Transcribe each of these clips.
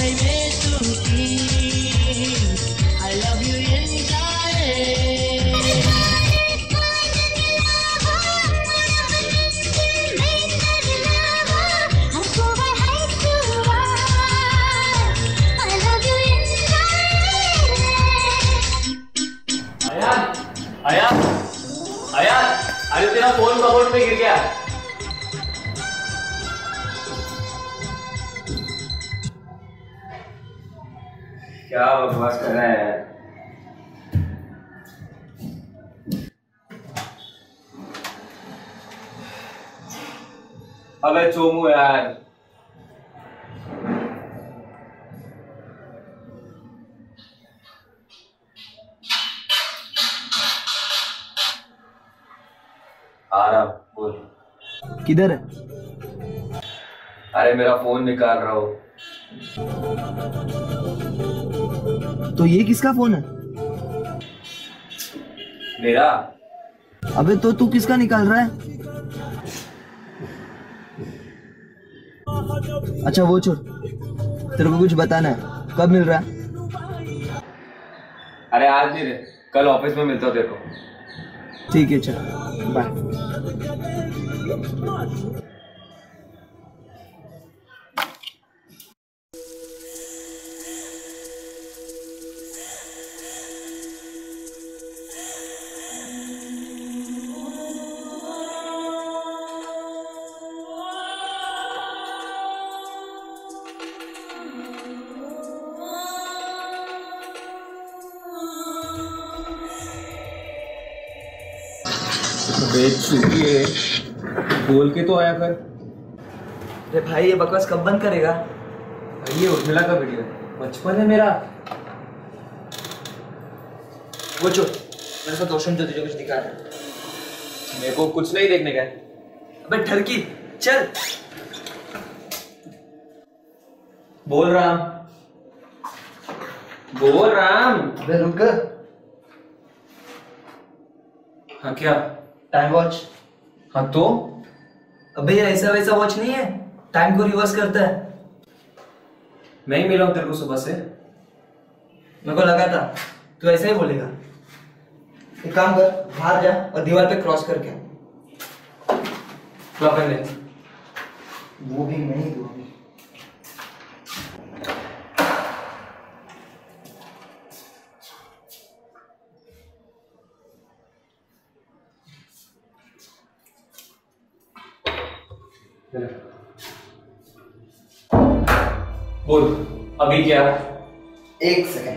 I love you Ayan, Ayan, अरे तेरा phone cupboard में गिर गया। क्या बकवास कर रहा है यार? अबे चोमू यार, आ रहा बोल। किधर है? अरे मेरा फोन निकाल रहा हो। तो ये किसका फोन है? मेरा। अबे तो तू किसका निकाल रहा है? अच्छा वो छोड़, तेरे को कुछ बताना है, कब मिल रहा है? अरे आज नहीं रे, कल ऑफिस में मिलता हूँ तेरे को। ठीक है चल बाय। बोल के तो आया कर। अरे भाई ये बकवास कब बंद करेगा? ये उर्मिला का वीडियो बचपन है मेरा। वो छोड़, मेरे साथ रोशन जो तुझे कुछ दिखा रहा है। मेरे को कुछ नहीं देखने का है। अबे ठरकी चल। बोल राम, बोल राम। अबे रुक। हाँ क्या? Time watch. हाँ तो? अबे ये ऐसा वैसा वॉच नहीं है, टाइम को रिवर्स करता है। मैं ही मिला हूं तेरे को सुबह से। मेरे को लगा था तू ऐसा ही बोलेगा। एक काम कर, बाहर जा और दीवार पे क्रॉस करके। क्या पहले? वो भी मैं ही दूंगी। बोल अभी क्या? एक सेकेंड।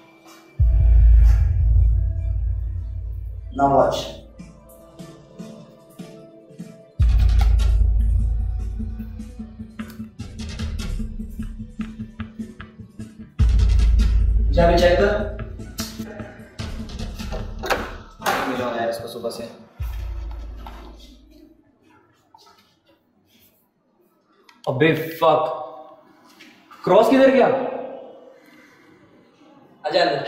Now watch. चाबी चेक कर। मिला यार इसको सुबह से। अबे फक, क्रॉस किधर गया? आजा अंदर।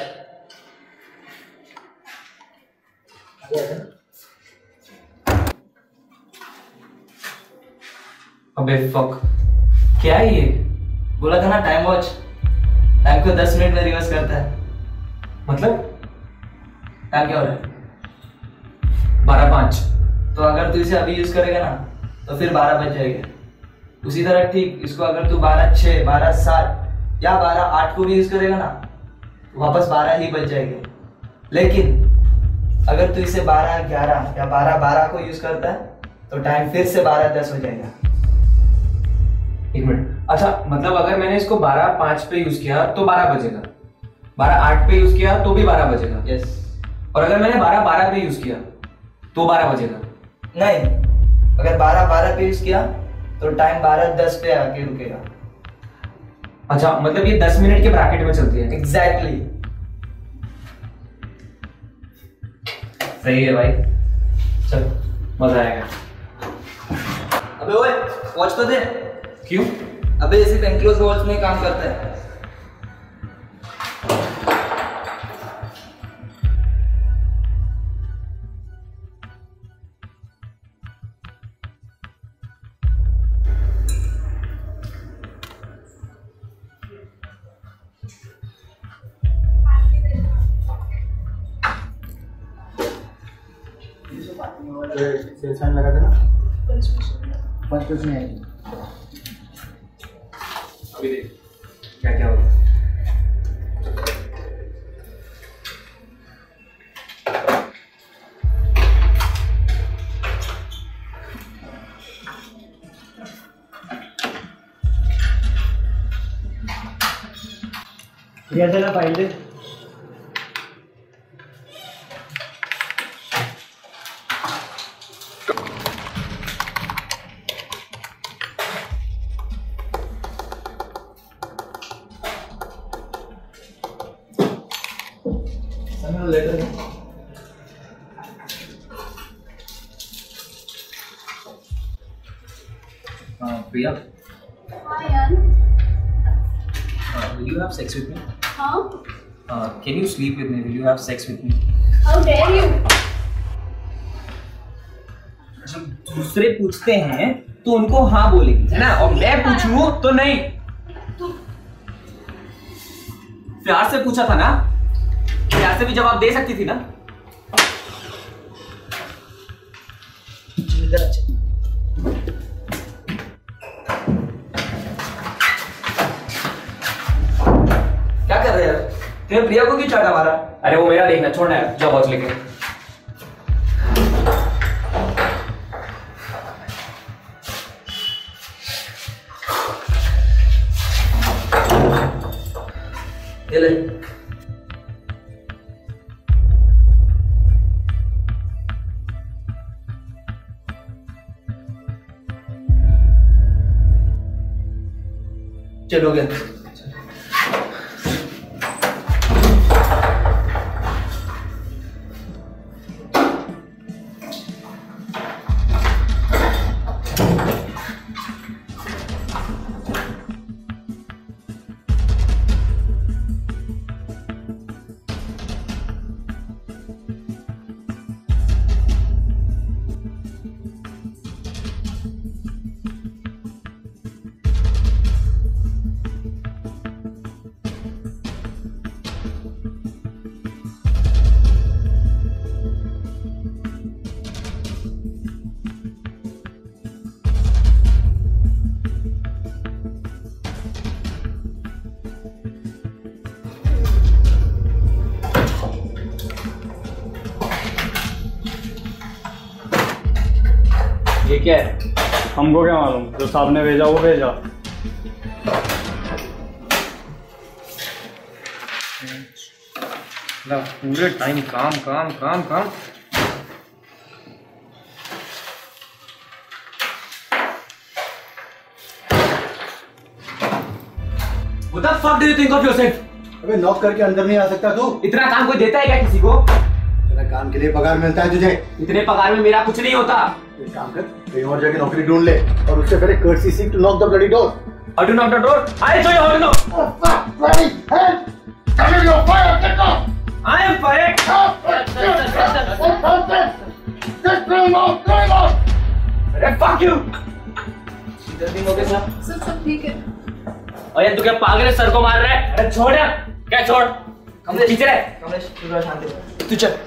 अबे फक, क्या है ये? बोला था ना टाइम वॉच, टाइम को 10 मिनट में रिवर्स करता है। मतलब? टाइम क्या हो रहा है? 12:05। तो अगर तू इसे अभी यूज करेगा ना तो फिर 12 बज जाएगा। उसी तरह ठीक इसको अगर तू 12:06, 12:07 या 12:08 को भी यूज करेगा ना तो वापस 12 ही बज जाएंगे। लेकिन अगर तू इसे 12:11 या 12:12 को यूज करता है तो टाइम फिर से 12:10 हो जाएगा। एक मिनट, अच्छा मतलब अगर मैंने इसको 12:05 पे यूज किया तो 12 बजेगा, 12:08 पे यूज किया तो भी 12 बजेगा। यस। और अगर मैंने 12:12 पे यूज किया तो 12 बजेगा। नहीं, अगर 12:12 पे यूज किया तो टाइम 12:10 पे आके रुकेगा। अच्छा मतलब ये 10 मिनट के ब्रैकेट में चलती है। एग्जैक्टली। सही है भाई, चल मजा आएगा। अबे ओए वॉच तो दे। क्यों? अबे ये सिर्फ एनक्लोज वॉच में काम करता है। साइन लगा देना। पंच नहीं आएगी। अभी देख क्या क्या होगा। ये चला फाइल दे। लेटर प्रिया, हाँ यार। will you have sex with me? हाँ? Can you sleep with me? Will you have sex with me? How dare you? जब दूसरे पूछते हैं तो उनको हाँ बोलेगी, है ना? और मैं पूछूं तो नहीं। प्यार से पूछा था ना, प्यार से भी जवाब दे सकती थी ना। क्या कर रहे हैं? तेरे प्रिया को क्यों चाटा मारा? अरे वो मेरा देखना, छोड़ना है, जाओ वॉच लेके। ये ले। चलो गया। ये क्या है? हमको क्या मालूम, जो साहब ने भेजा वो भेजा। पूरे टाइम काम काम काम काम। What the fuck do you think of yourself? अबे नॉक करके अंदर नहीं आ सकता तू? इतना काम कोई देता है क्या किसी को? तेरा काम के लिए पगार मिलता है तुझे। इतने पगार में मेरा कुछ नहीं होता। एक काम कर, कहीं और जाके नौकरी ढूंढ ले, और उससे पहले courtesy seek to knock the bloody door. How to knock the door? I'll show you how to knock. Oh fuck, bloody hell! Tell me you're fired, get off! I am fired. Just bring him out! अरे fuck you. जल्दी हो गया साहब। सब ठीक है। अरे तू क्या पागल है, सर को मार रहा है? अरे छोड़ यार, क्या छोड़? कमलेश पीछे रह। कमलेश तू थोड़ा शांत हो। तू चल।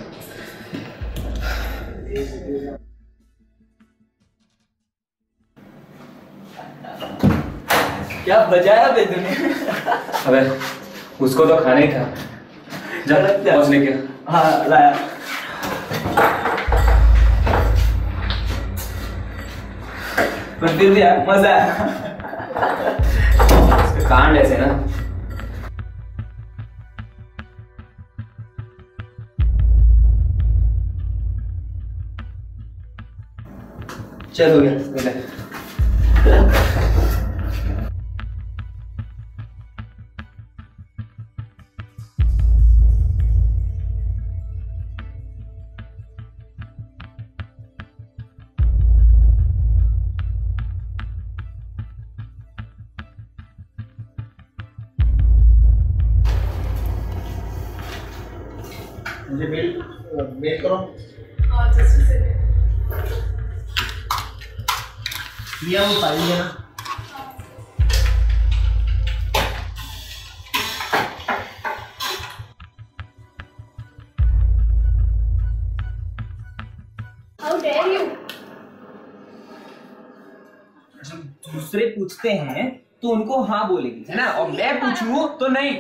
क्या बजाया बे तूने? अबे उसको तो खाना ही था। जा पहुंच लेके। हाँ लाया। पर फिर भी यार मजा आया। कांड ऐसे ना। चल हो गया। मुझे मेल करो। लिया वो फाइल देना। How dare you? जब दूसरे पूछते हैं तो उनको हाँ बोलेगी, है ना? और मैं पूछूं तो नहीं।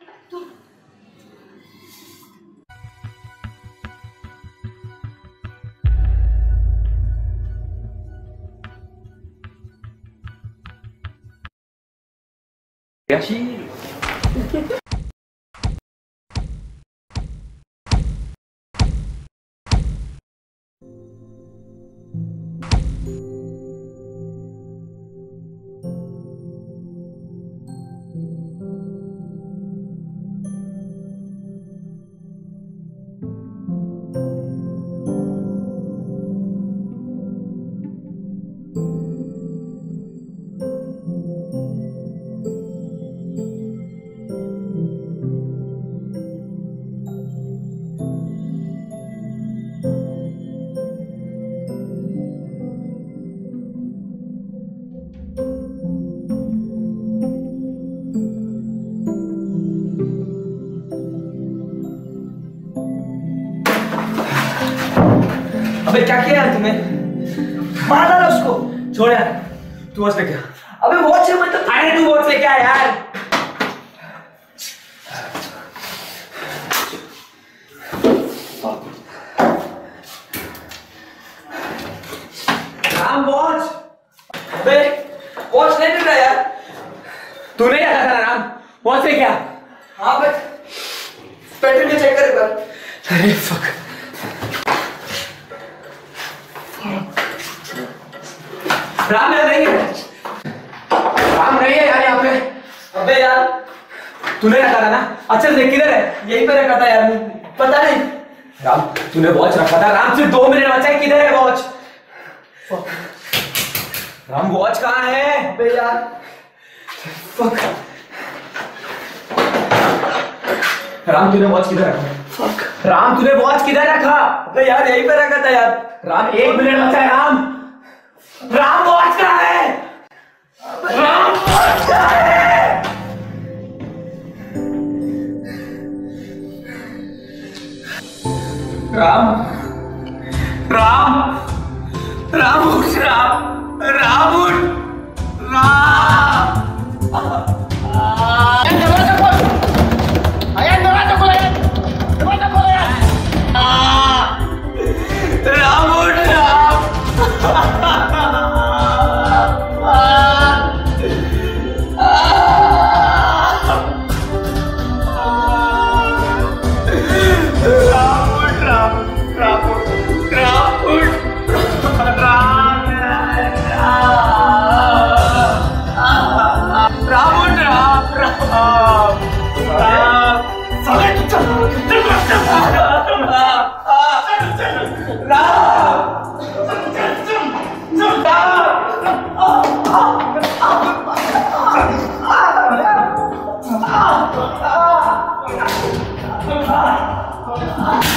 अबे क्या किया यार तूने? मार डाला उसको। छोड़ यार, तू वॉच लेके आ। अबे वॉच है मतलब? अरे तू वॉच लेके आ यार। राम वॉच। अबे वॉच नहीं मिल रहा यार। तू नहीं आता था राम, वॉच लेके आ। हाँ बट बैटरी में चेक कर एक बार। अरे फक। राम यार नहीं है, राम नहीं है यार यहाँ पे। अबे यार तूने रखा था ना? अच्छा देख किधर है? यहीं पे रखा था यार, पता नहीं। राम तूने वॉच रखा था, राम सिर्फ 2 मिनट बचा है, किधर है वॉच? राम वॉच कहाँ है? अबे यार फक। राम तूने वॉच किधर रखा? फक। राम तूने वॉच किधर रखा? अबे यार यहीं पे रखा था यार। राम 1 मिनट बचा है राम। राम वॉच कहाँ है? राम वॉच कहाँ है? राम राम राम उठ, राम राम उठ, राम। राम उठ, राम।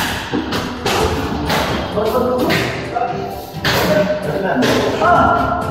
Ah!